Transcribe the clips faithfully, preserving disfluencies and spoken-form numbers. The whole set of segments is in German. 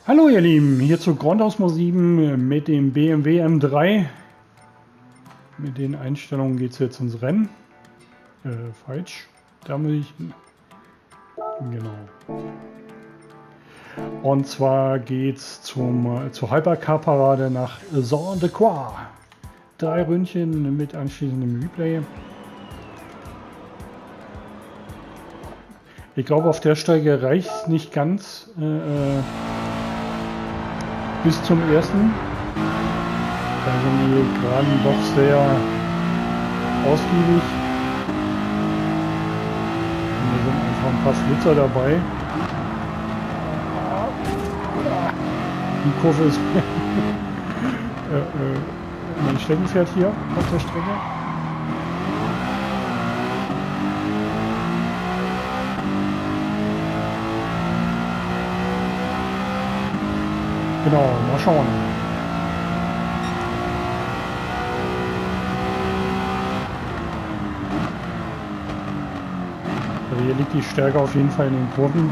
Hallo ihr Lieben, hier zu Grundausmo sieben mit dem B M W M drei. Mit den Einstellungen geht es jetzt ins Rennen. Äh, falsch. Da muss ich... Genau. Und zwar geht's zum zur Hypercar-Parade nach Saint-de-Croix. Drei Ründchen mit anschließendem Replay. Ich glaube, auf der Strecke reicht es nicht ganz äh, bis zum ersten. Da sind die Geraden doch sehr ausgiebig. Und hier sind einfach ein paar Flitzer dabei. Die Kurve ist äh, äh, mein Steckenpferd hier auf der Strecke. Genau, mal schauen. Also hier liegt die Stärke auf jeden Fall in den Kurven.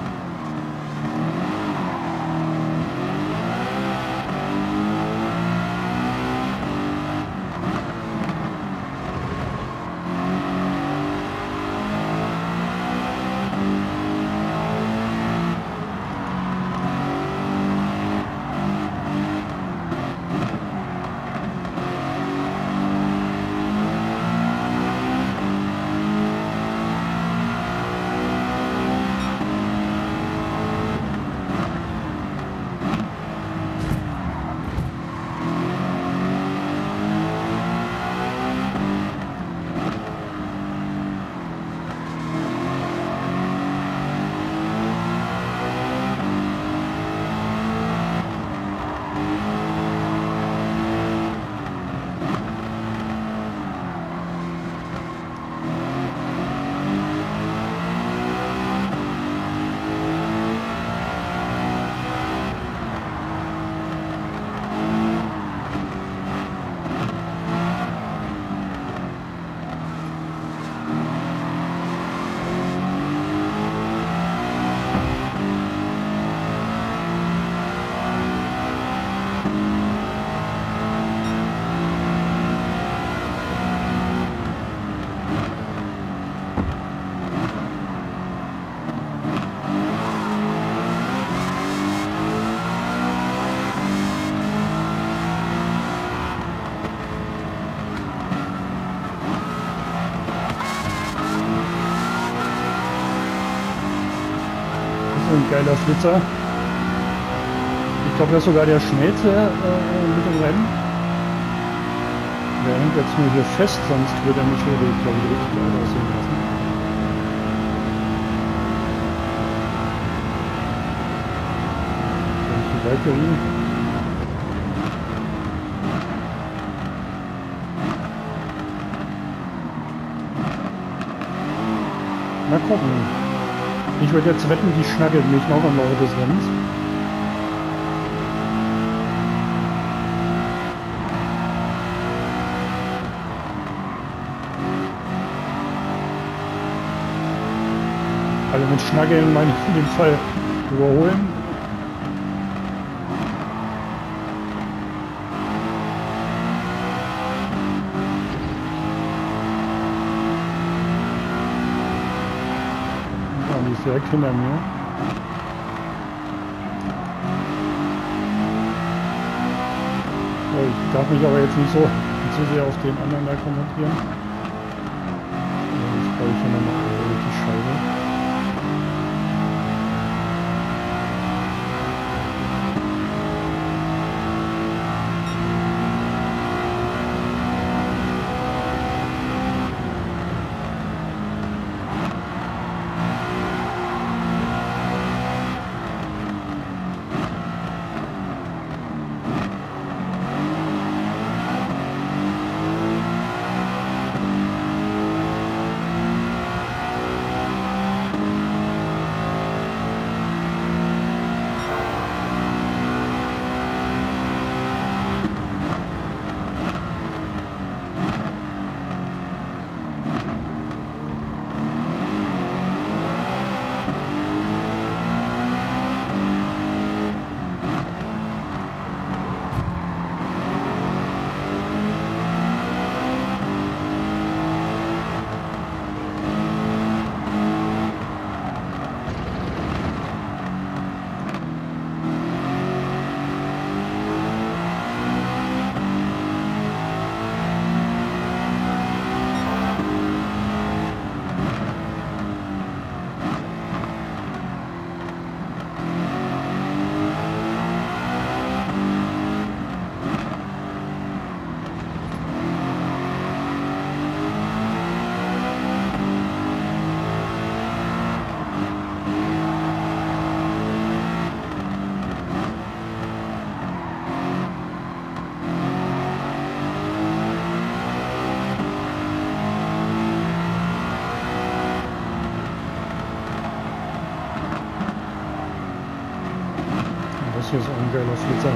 Ein geiler Flitzer. Ich glaube, das ist sogar der schnellste äh, mit dem Rennen. Der hängt jetzt nur hier fest, sonst wird er mich wirklich, glaube ich, richtig geil aussehen lassen. Und die Valkyrie. Mal gucken. Ich würde jetzt wetten, die schnackelt mich noch im Laufe des Rennens. Also mit Schnackeln meine ich in dem Fall überholen. Direkt hinter mir. Ich darf mich aber jetzt nicht so zu sehr auf den anderen da konzentrieren. Jetzt brauche ich hier nochmal die Scheibe. das hier ist auch ein geiler Flitzer.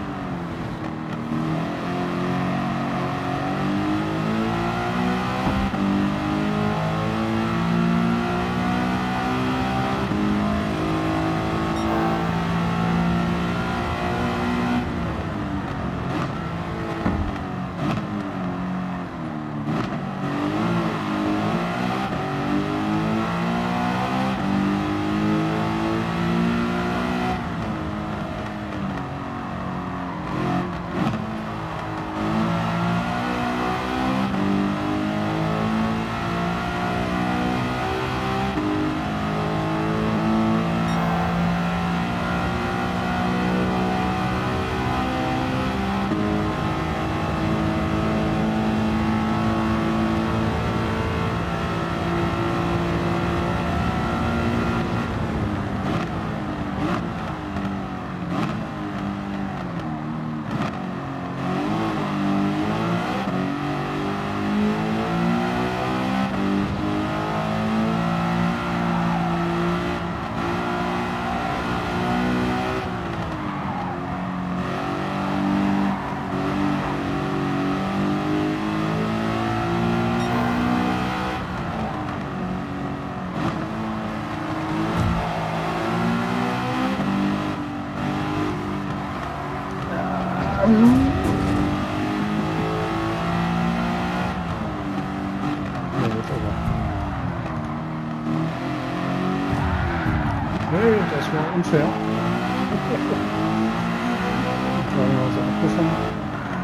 Nee, das war unfair. Gerade mal so abgefangen.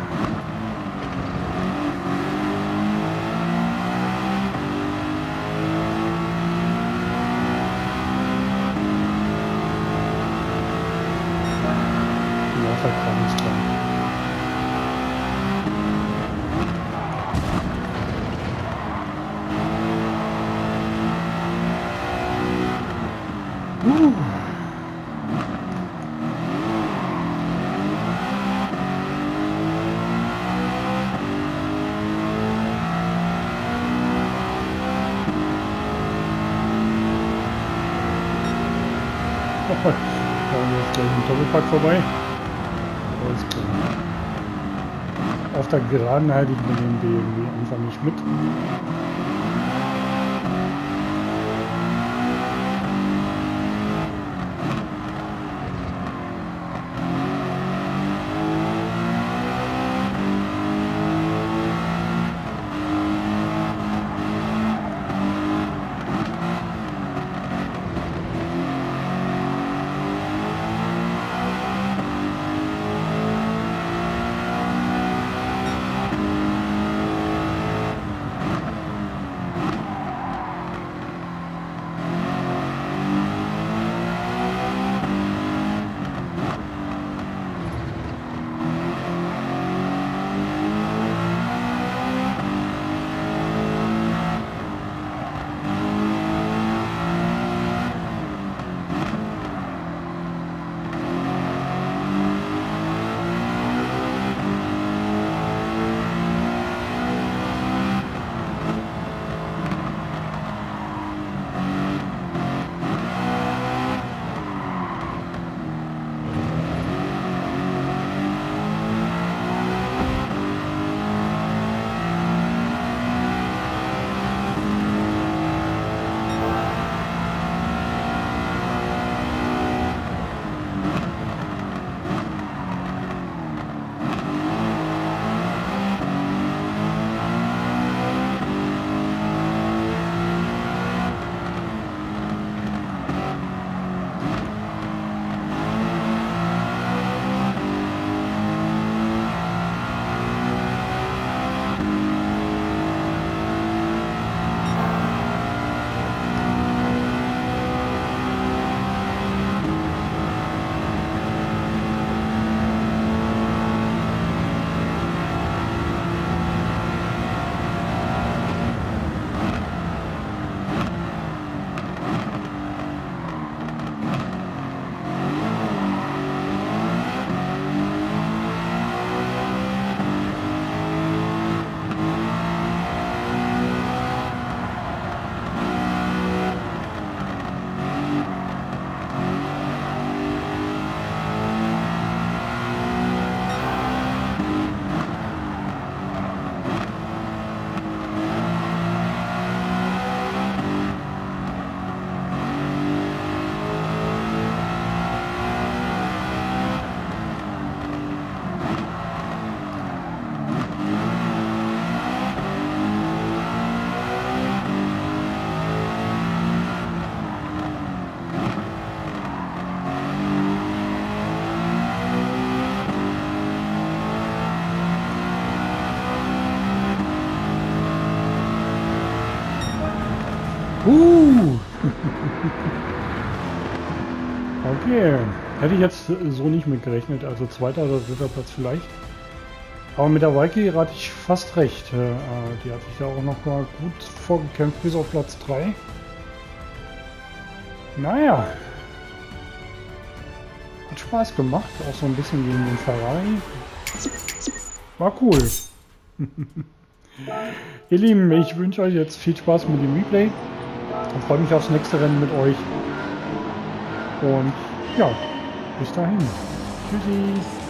Ja, verkrampft ist klar. Uh. Da haben wir jetzt gleich einen Doppelpack vorbei. Alles klar. Auf der Geraden halte ich mit dem B M W einfach nicht mit. Okay, hätte ich jetzt so nicht mit gerechnet, also zweiter oder dritter Platz vielleicht. Aber mit der Valkyrie hatte ich fast recht. Die hat sich da auch noch mal gut vorgekämpft bis auf Platz drei. Naja. Hat Spaß gemacht, auch so ein bisschen gegen den Ferrari. War cool. Ihr Lieben, ich wünsche euch jetzt viel Spaß mit dem Replay und freue mich aufs nächste Rennen mit euch. Und ja, bis dahin. Tschüssi.